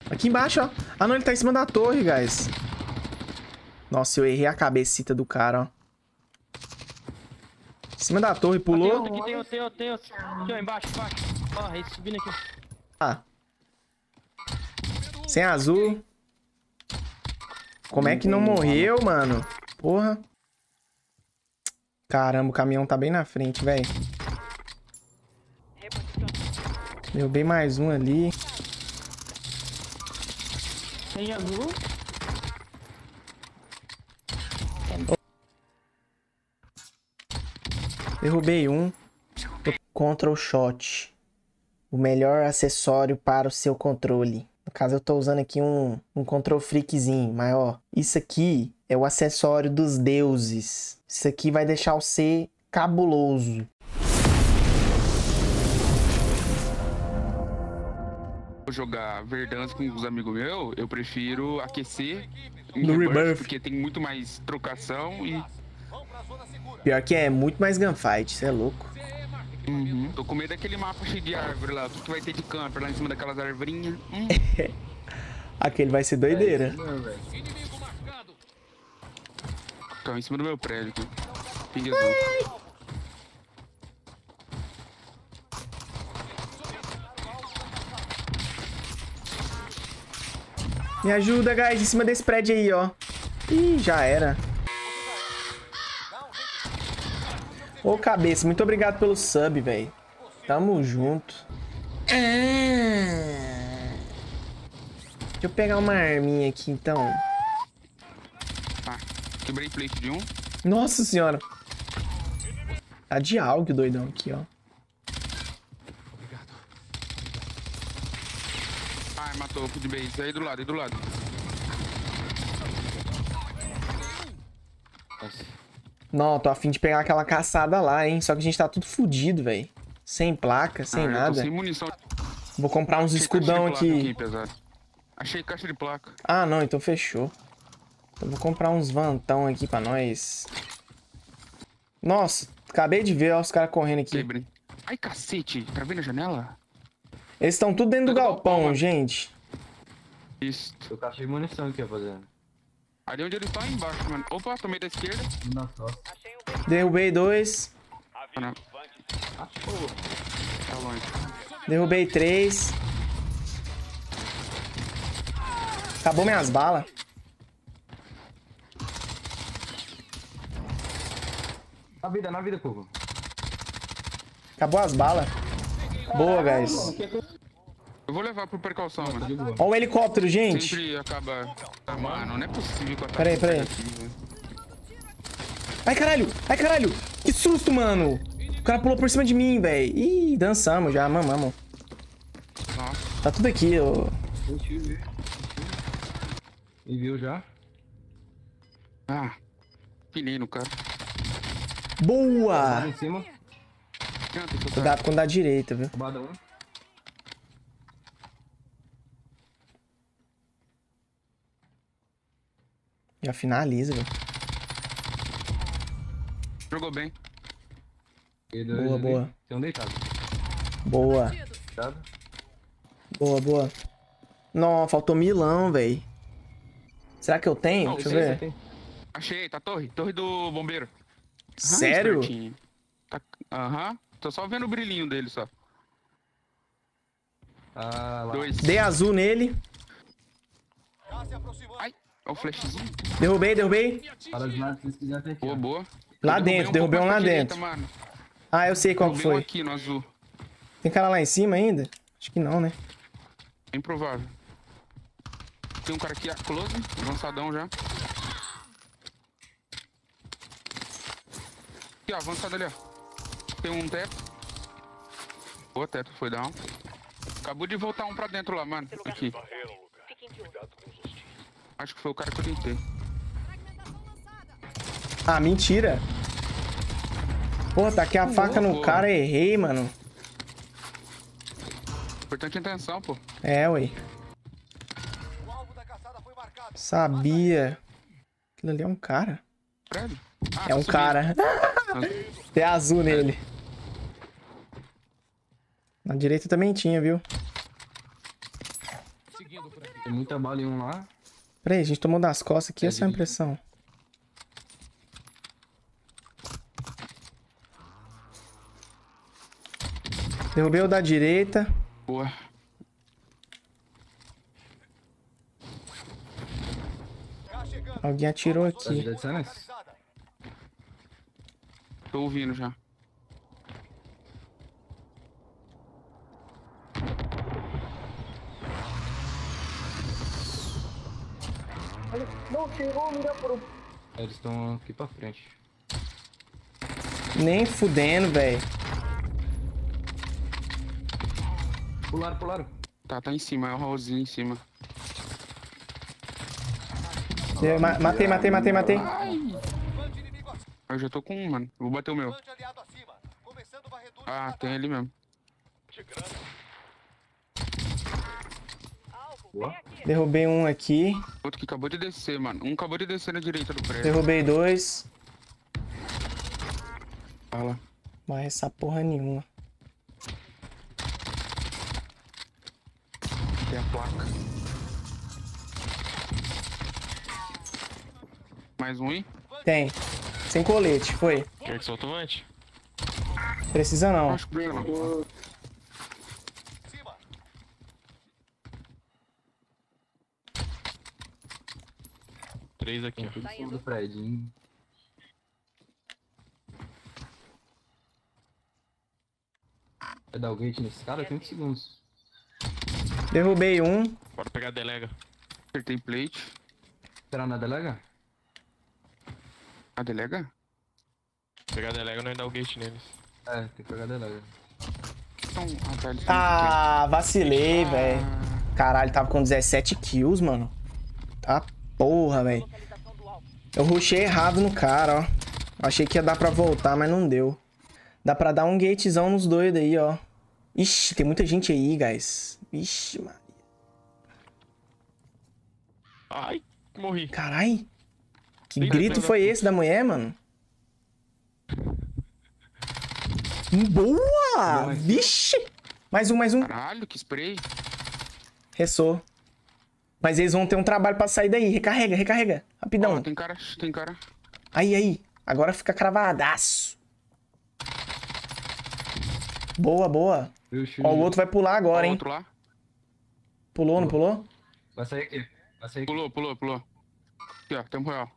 Aqui embaixo, ó. Ah, não, ele tá em cima da torre, guys. Nossa, eu errei a cabecita do cara, ó. Em cima da torre, pulou. Tem outro. Aqui, ó, embaixo. Ó, esse subindo aqui. Ah. Sem azul. Como é que não morreu, mano? Porra. Caramba, o caminhão tá bem na frente, velho. Derrubei mais um ali. Tem azul. Derrubei um. Control Shot. O melhor acessório para o seu controle. No caso, eu tô usando aqui um Control Freakzinho. Mas, ó, isso aqui é o acessório dos deuses. Isso aqui vai deixar você cabuloso. Vou jogar Verdansk com os amigos meus, eu prefiro aquecer em No Rebirth, Rebirth. porque tem muito mais trocação e... Pior que é muito mais gunfight, você é louco. Tô com medo daquele mapa cheio de árvore lá, tudo que vai ter de camper lá em cima daquelas arvorinhas. Aquele vai ser doideira. Estão em cima do meu prédio aqui. Ping azul. Me ajuda, guys, em cima desse prédio aí, ó. Ih, já era. Ô, cabeça, muito obrigado pelo sub, velho. Tamo junto. Deixa eu pegar uma arminha aqui, então. Tá, quebrei plate de um. Nossa senhora. Tá de algo, doidão, aqui, ó. Ai, matou o food base. Aí do lado, Não, tô a fim de pegar aquela caçada lá, hein. Só que a gente tá tudo fudido, velho. Sem placa, sem eu tô nada. sem munição. Vou comprar uns Achei escudão caixa de placa aqui. pesado. Achei caixa de placa. Ah, não, então fechou. Então vou comprar uns vantão aqui pra nós. Nossa, acabei de ver, ó, os caras correndo aqui. Quebrei. Ai, cacete. Tá vendo a janela? Eles estão tudo dentro do galpão, mano. gente. Isso. Tô caixa de munição aqui, rapaziada. Ali onde eles estão, embaixo, mano. Opa, tomei da esquerda. Na costa. Derrubei dois. Ah, não. Tá longe. Derrubei três. Acabou minhas balas. Na vida, Coco. Acabou as balas. Boa, guys. Eu vou levar por precaução, mano. Ó o helicóptero, gente. Sempre acaba... Ah, mano, não é possível que eu Peraí. Ai, caralho. Ai, caralho. Que susto, mano. O cara pulou por cima de mim, velho. Ih, dançamos já, mamamos. Nossa. Tá tudo aqui, ó. Me viu já? Ah, pilhei no cara. Boa. Lá em cima. Não, tem que soltar. Cuidado com da direita, viu? Roubada um. Já finaliza, velho. Jogou bem. Boa, boa. Tem um deitado. Boa. Deitado. Boa. Não, faltou milão, velho. Será que eu tenho? Não, Deixa eu sei, ver. Tem. Achei, tá torre. Torre do bombeiro. Sério? Espertinho. Tá... Aham. Tô só vendo o brilhinho dele, só. Ah, lá. 2. Dei azul nele. Ai, ó o flashzinho. Derrubei. Para de lá, se vocês quiserem, tem aqui. Boa, boa. Lá Eu dentro, derrubei um pouco lá mais pra direita, dentro. Mano. Ah, eu sei qual que Derrubei um foi. aqui no azul. Tem cara lá em cima ainda? Acho que não, né? É improvável. Tem um cara aqui, close, avançadão já. Aqui, ó, avançado ali, ó. Tem um teto. Boa, teto, foi down. Acabou de voltar um pra dentro lá, mano. Aqui. Acho que foi o cara que eu deitei. Ah, mentira. Pô, taquei a faca no boa. cara, errei, mano. Importante a intenção, pô. É, ué. Sabia. Aquilo ali é um cara. Prédio? Ah, É tá um subindo. cara. Tem azul nele. Na direita também tinha, viu? Seguindo por aqui. Tem muita bala em um lá. Peraí, a gente tomou das costas aqui, essa é a impressão. Derrubei o da direita. Boa. Alguém atirou Tá aqui. de silence? Tô ouvindo já. Eles estão aqui pra frente. Nem fudendo, velho. Pularam. Tá em cima, é o Raulzinho em cima. Matei. Eu já tô com um, mano. Vou bater o meu. Ah, tem ali mesmo. Boa. Derrubei um aqui. Outro que acabou de descer, mano. Um acabou de descer na direita do prédio. Derrubei dois. Fala. Vai essa porra nenhuma. Tem a placa. Mais um aí? Tem. Sem colete, foi. Quer que solta o vante? Precisa não. Acho que não. 3 aqui, ó. Tudo em cima do prédio. Vai dar o gate nesse cara? 30 segundos. Derrubei um. Bora pegar a delega. Acertei plate. Será na delega? A delega? Pegar a delega não é dar o gate neles. É, tem que pegar a delega. Então, eles estão Ah, vacilei, velho. Caralho, tava com 17 kills, mano. Tá porra, velho. Eu rushei errado no cara, ó. Achei que ia dar pra voltar, mas não deu. Dá pra dar um gatezão nos doidos aí, ó. Ixi, tem muita gente aí, guys. Ixi, mano. Ai, morri. Carai. Que Ih, grito filha foi da esse da mulher, mano? Boa! Vixe! Mais um. Caralho, que spray. Ressou. Mas eles vão ter um trabalho pra sair daí. Recarrega. Rapidão. Ó, tem cara. Aí. Agora fica cravadaço. Boa. Ó, o outro vai pular agora, Ó, hein? outro lá. Pulou, não pulou? Vai sair aqui. Pulou. Aqui, ó, tempo real.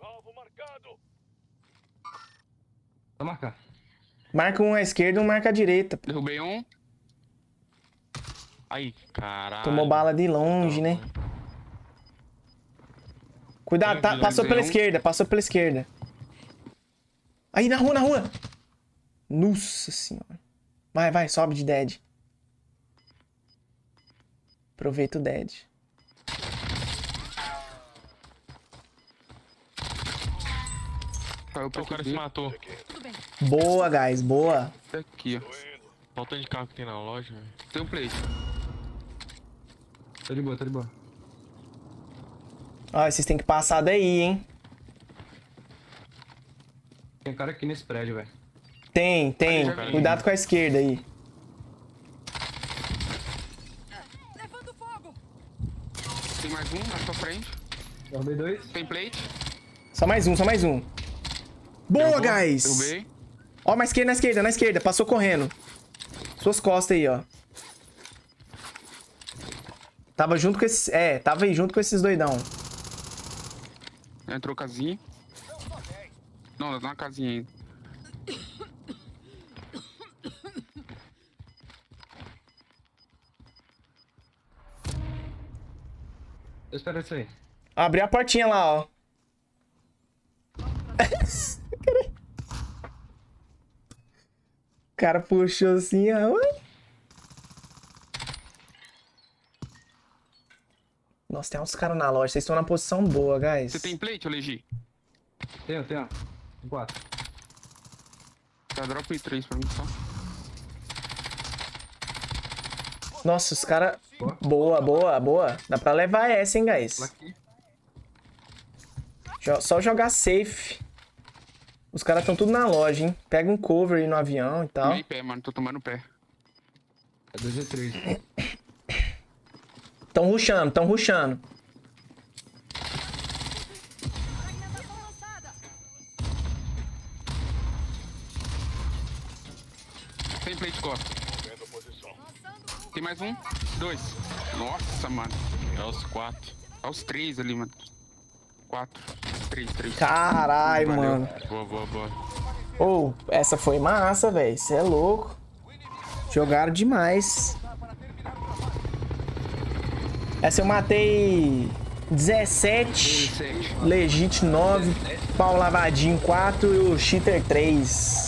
Vai marcar. Marca um à esquerda e um marca à direita. Derrubei um. Ai, caralho. Tomou bala de longe, né? Cuidado, tá, passou pela esquerda. Aí, na rua. Nossa senhora. Vai, sobe de dead. Aproveita o dead. Caiu pra O cara aqui. se matou. Boa, guys, boa. Aqui, ó. Faltando de carro que tem na loja, velho. Tem um plate. Tá de boa. Ó, vocês têm que passar daí, hein? Tem cara aqui nesse prédio, velho. Tem. Cuidado com a esquerda aí. Tem mais um na sua frente. Derrubei 2. Tem plate. Só mais um. Boa, Derrubou. guys! Derrubei. Ó, na esquerda. Passou correndo. Suas costas aí, ó. Tava junto com esses... tava aí junto com esses doidão. Entrou casinha. Não, tá na casinha ainda. Eu espero isso aí. Abri a portinha lá, ó. O cara puxou assim, ó. Nossa, tem uns caras na loja. Vocês estão na posição boa, guys. Você tem plate, Olegi? Tenho. 4. Tá, drop aí 3 pra mim só. Nossa, os caras... Boa. Dá pra levar essa, hein, guys. Aqui. Só jogar safe. Os caras estão tudo na loja, hein. Pega um cover aí no avião e tal. Tomei pé, mano. Tô tomando pé. É 2 e 3. Tão rushando, tão rushando. Tem plate costa. Tem mais um? 2. Nossa, mano. É os 4. É os 3 ali, mano. 4. 3. Caralho, Valeu. mano. Boa. Ô, essa foi massa, velho. Você é louco. Jogaram demais. Essa eu matei 17, Legit 9, Pau Lavadinho 4 e o Cheater 3.